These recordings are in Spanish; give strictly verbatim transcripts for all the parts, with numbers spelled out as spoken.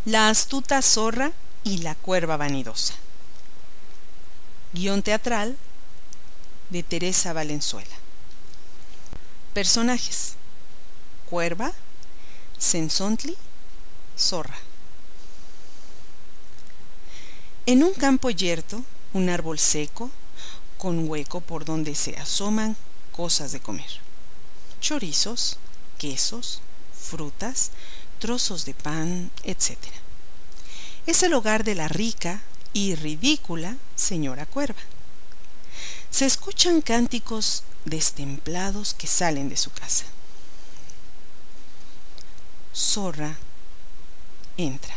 La astuta zorra y la cuerva vanidosa. Guión teatral de Teresa Valenzuela. Personajes: cuerva, Cenzontli, zorra. En un campo yerto, un árbol seco, con hueco por donde se asoman cosas de comer: chorizos, quesos, frutas, trozos de pan, etcétera. Es el hogar de la rica y ridícula señora Cuerva. Se escuchan cánticos destemplados que salen de su casa. Zorra entra.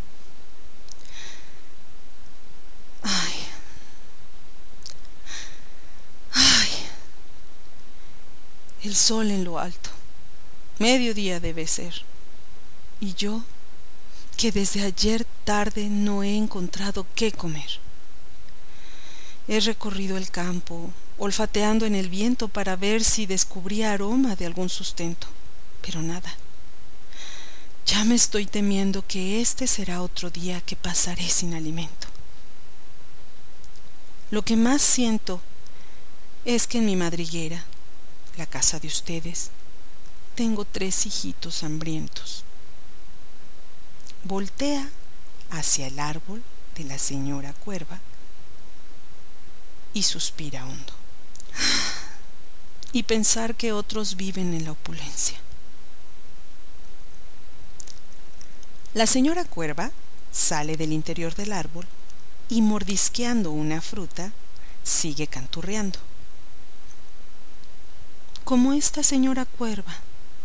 Ay, ay, el sol en lo alto. Mediodía debe ser. Y yo, que desde ayer tarde no he encontrado qué comer. He recorrido el campo, olfateando en el viento para ver si descubría aroma de algún sustento, pero nada. Ya me estoy temiendo que este será otro día que pasaré sin alimento. Lo que más siento es que en mi madriguera, la casa de ustedes, tengo tres hijitos hambrientos. Voltea hacia el árbol de la señora Cuerva y suspira hondo. Y pensar que otros viven en la opulencia. La señora Cuerva sale del interior del árbol y, mordisqueando una fruta, sigue canturreando. Como esta señora Cuerva,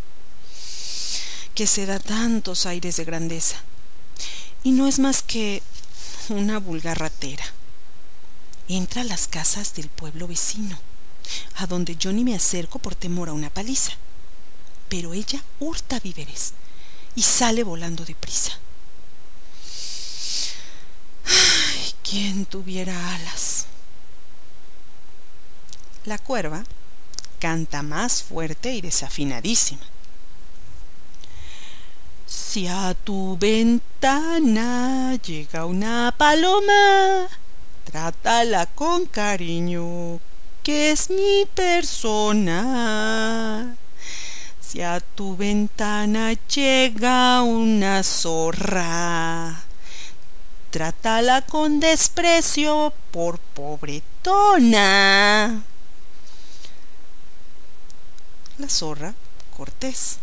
que se da tantos aires de grandeza, y no es más que una vulgar ratera. Entra a las casas del pueblo vecino, a donde yo ni me acerco por temor a una paliza, pero ella hurta víveres y sale volando deprisa. Ay, ¿quién tuviera alas? La cuerva canta más fuerte y desafinadísima. Si a tu ventana llega una paloma, trátala con cariño, que es mi persona. Si a tu ventana llega una zorra, trátala con desprecio por pobretona. La zorra cortés.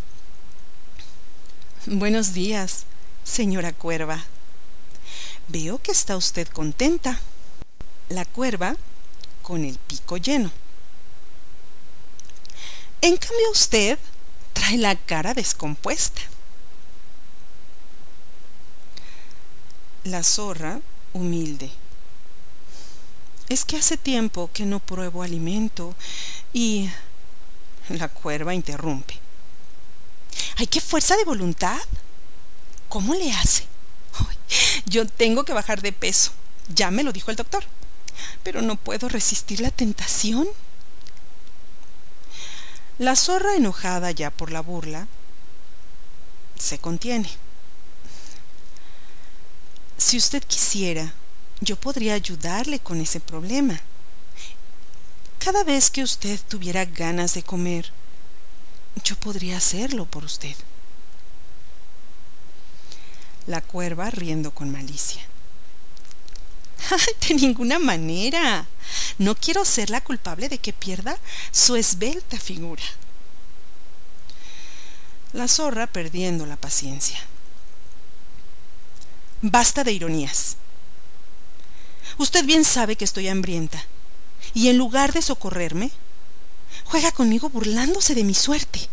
Buenos días, señora Cuerva. Veo que está usted contenta. La cuerva con el pico lleno. En cambio usted trae la cara descompuesta. La zorra humilde. Es que hace tiempo que no pruebo alimento y... La cuerva interrumpe. ¡Ay, qué fuerza de voluntad! ¿Cómo le hace? Ay, yo tengo que bajar de peso, ya me lo dijo el doctor, pero no puedo resistir la tentación. La zorra, enojada ya por la burla, se contiene. Si usted quisiera, yo podría ayudarle con ese problema. Cada vez que usted tuviera ganas de comer, yo podría hacerlo por usted. La cuerva riendo con malicia. De ninguna manera. No quiero ser la culpable de que pierda su esbelta figura. La zorra perdiendo la paciencia. Basta de ironías. Usted bien sabe que estoy hambrienta, y en lugar de socorrerme, juega conmigo burlándose de mi suerte.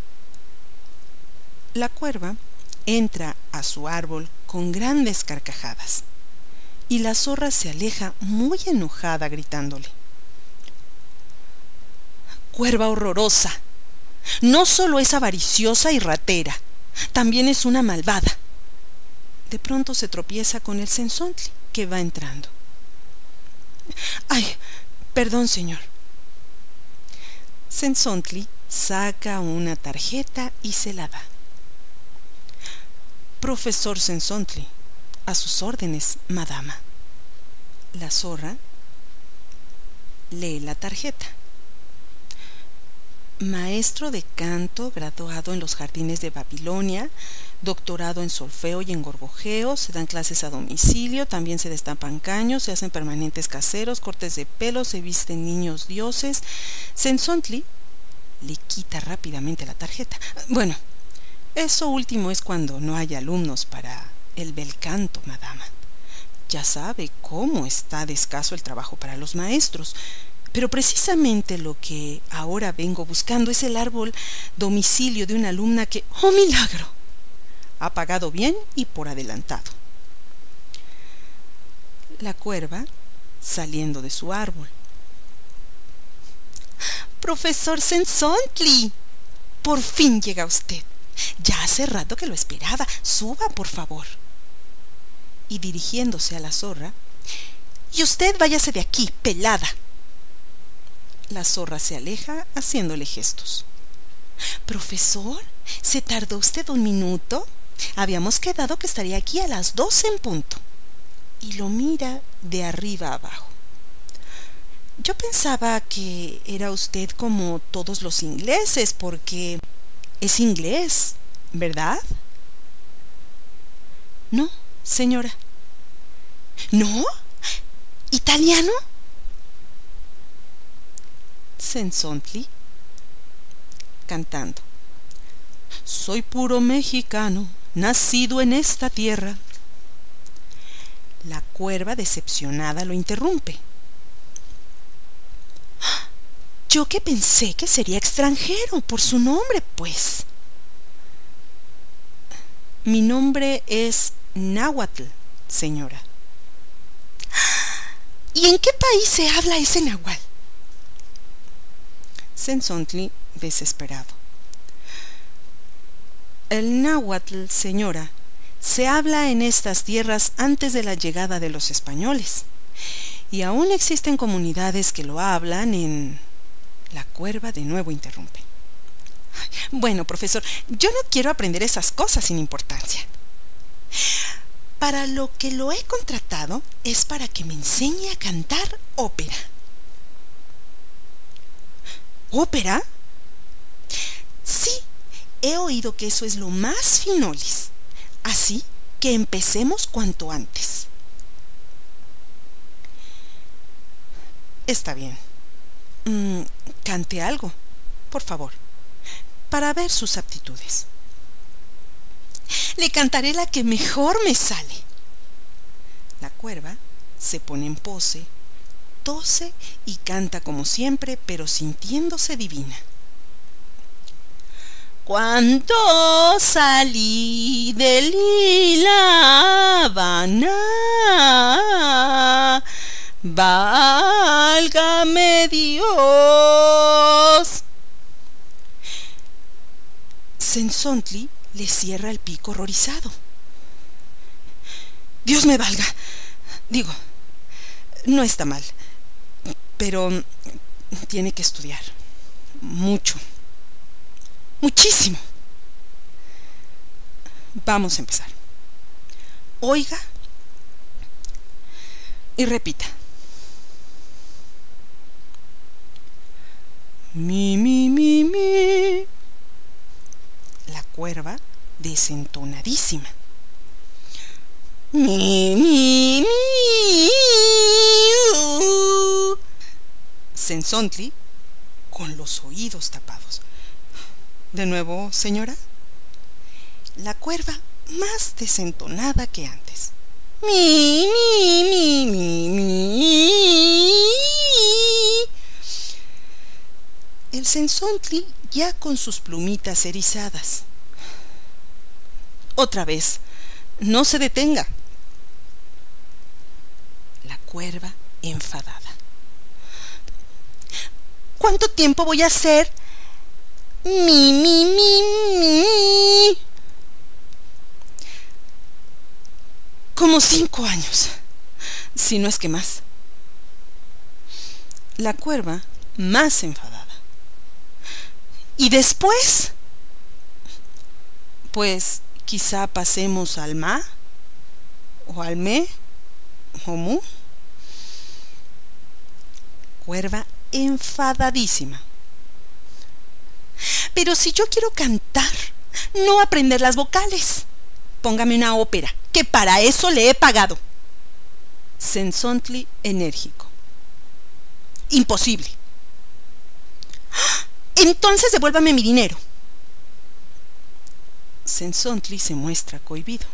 La cuerva entra a su árbol con grandes carcajadas y la zorra se aleja muy enojada gritándole. Cuerva horrorosa, no solo es avariciosa y ratera, también es una malvada. De pronto se tropieza con el Cenzontli, que va entrando. Ay, perdón, señor. Cenzontli saca una tarjeta y se la da. Profesor Sensontli, a sus órdenes, madama. La zorra lee la tarjeta. Maestro de canto, graduado en los jardines de Babilonia, doctorado en solfeo y en gorgojeo, se dan clases a domicilio, también se destapan caños, se hacen permanentes caseros, cortes de pelo, se visten niños dioses. Sensontli le quita rápidamente la tarjeta. Bueno, eso último es cuando no hay alumnos para el bel canto, madama. Ya sabe cómo está de escaso el trabajo para los maestros. Pero precisamente lo que ahora vengo buscando es el árbol domicilio de una alumna que, ¡oh milagro!, ha pagado bien y por adelantado. La cuerva saliendo de su árbol. Profesor Sensontli, por fin llega usted. Ya hace rato que lo esperaba. Suba, por favor. Y dirigiéndose a la zorra, y usted váyase de aquí, pelada. La zorra se aleja haciéndole gestos. Profesor, ¿se tardó usted un minuto? Habíamos quedado que estaría aquí a las doce en punto. Y lo mira de arriba abajo. Yo pensaba que era usted como todos los ingleses, porque es inglés, ¿verdad? No, señora. ¿No? ¿Italiano? Sensontli cantando. Soy puro mexicano, nacido en esta tierra. La cuerva decepcionada lo interrumpe. Yo que pensé que sería extranjero por su nombre, pues. Mi nombre es náhuatl, señora. ¿Y en qué país se habla ese náhuatl? Sensontli desesperado. El náhuatl, señora, se habla en estas tierras antes de la llegada de los españoles, y aún existen comunidades que lo hablan en... La cuerva de nuevo interrumpe. Bueno, profesor, yo no quiero aprender esas cosas sin importancia. Para lo que lo he contratado es para que me enseñe a cantar ópera. ¿Ópera? Sí, he oído que eso es lo más finolis. Así que empecemos cuanto antes. Está bien. Mm, cante algo, por favor, para ver sus aptitudes. Le cantaré la que mejor me sale. La cuerva se pone en pose, tose y canta como siempre, pero sintiéndose divina. Cuando salí de Lila Habana, válgame Dios. Sensontli le cierra el pico horrorizado. Dios me valga. Digo, no está mal, pero tiene que estudiar mucho, muchísimo. Vamos a empezar. Oiga y repita. Mi, mi, mi, mi. La cuerva desentonadísima. Mi, mi, mi. Uh. Sensontli con los oídos tapados. De nuevo, señora. La cuerva más desentonada que antes. Mi, mi, mi, mi, mi. El Sensontli ya con sus plumitas erizadas. Otra vez, no se detenga. La cuerva enfadada. ¿Cuánto tiempo voy a hacer? Mi, mi, mi, mi. Como cinco años, si no es que más. La cuerva más enfadada. ¿Y después? Pues Quizá pasemos al ma, o al me, o mu. Cuerva enfadadísima. Pero si yo quiero cantar, no aprender las vocales. Póngame una ópera, que para eso le he pagado. Cenzontli enérgico. Imposible. Entonces devuélvame mi dinero. Cenzontli se muestra cohibido.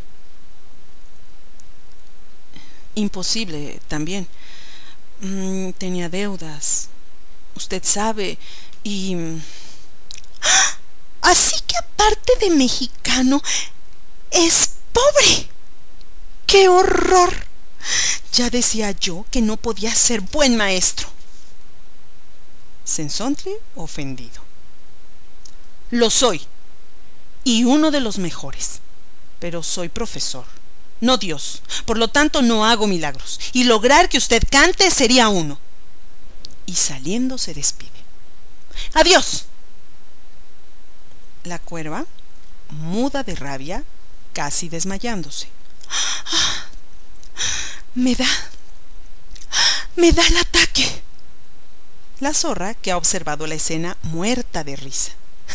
Imposible también. Mm, tenía deudas, usted sabe, y... Así que aparte de mexicano, es pobre. ¡Qué horror! Ya decía yo que no podía ser buen maestro. Cenzontli ofendido. Lo soy, y uno de los mejores, pero soy profesor, no Dios. Por lo tanto no hago milagros, y lograr que usted cante sería uno. Y saliendo se despide. ¡Adiós! La cuerva, muda de rabia, casi desmayándose. Me da, me da el ataque. La zorra, que ha observado la escena, muerta de risa.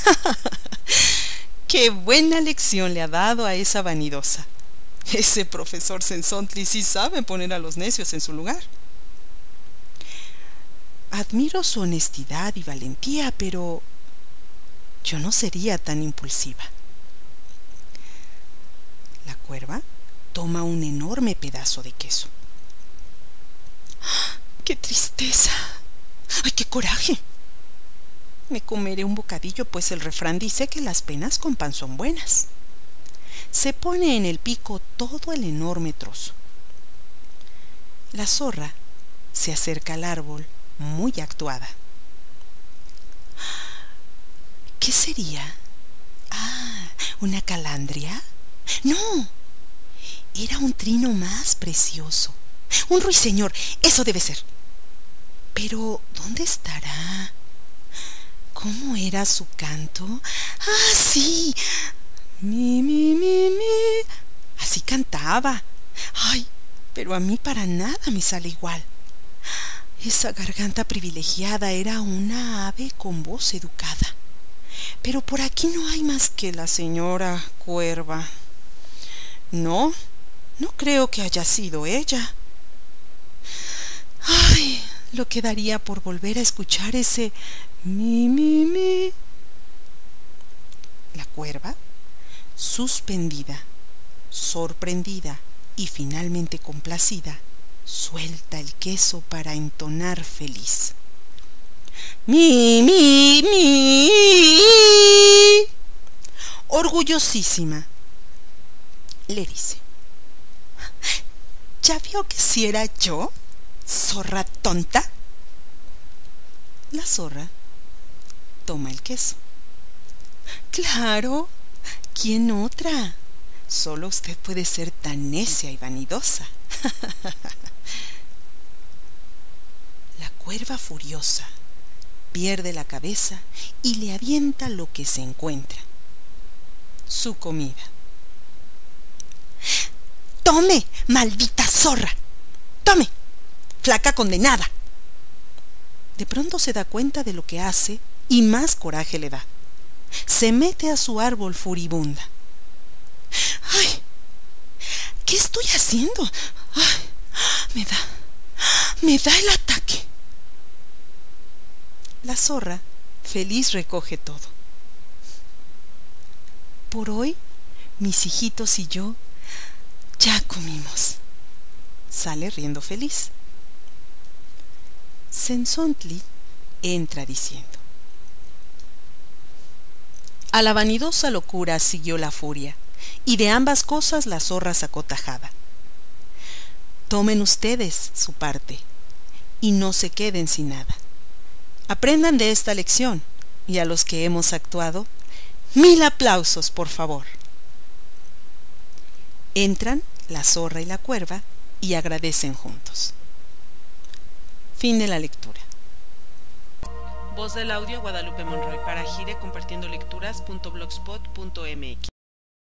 ¡Qué buena lección le ha dado a esa vanidosa! Ese profesor Cenzontli sí sabe poner a los necios en su lugar. Admiro su honestidad y valentía, pero yo no sería tan impulsiva. La cuerva toma un enorme pedazo de queso. ¡Qué tristeza! ¡Ay, qué coraje! Me comeré un bocadillo, pues el refrán dice que las penas con pan son buenas. Se pone en el pico todo el enorme trozo. La zorra se acerca al árbol muy actuada. ¿Qué sería? Ah, ¿una calandria? No, era un trino más precioso. Un ruiseñor, eso debe ser. Pero, ¿dónde estará? ¿Cómo era su canto? ¡Ah, sí! Mi, mi, mi, mi. Así cantaba. Ay, pero a mí para nada me sale igual. Esa garganta privilegiada era una ave con voz educada. Pero por aquí no hay más que la señora cuerva. No, no creo que haya sido ella. Ay, lo que daría por volver a escuchar ese mi, mi, mi. La cuerva, suspendida, sorprendida y finalmente complacida, suelta el queso para entonar feliz. Mi, mi, mi. Orgullosísima, le dice: ¿ya vio que si era yo, zorra tonta? La zorra toma el queso. Claro, ¿quién otra? Solo usted puede ser tan necia y vanidosa. La cuerva furiosa pierde la cabeza y le avienta lo que se encuentra: su comida. ¡Tome, maldita zorra! ¡Tome, flaca condenada! De pronto se da cuenta de lo que hace y más coraje le da. Se mete a su árbol furibunda. ¡Ay! ¿Qué estoy haciendo? ¡Ay! Me da, me da el ataque. La zorra, feliz, recoge todo. Por hoy, mis hijitos y yo ya comimos. Sale riendo feliz. Cenzontli entra diciendo: a la vanidosa locura siguió la furia, y de ambas cosas la zorra sacó tajada. Tomen ustedes su parte, y no se queden sin nada. Aprendan de esta lección, y a los que hemos actuado, mil aplausos, por favor. Entran la zorra y la cuerva y agradecen juntos. Fin de la lectura. Voz del audio: Guadalupe Monroy, para gire compartiendo lecturas punto blogspot punto m x.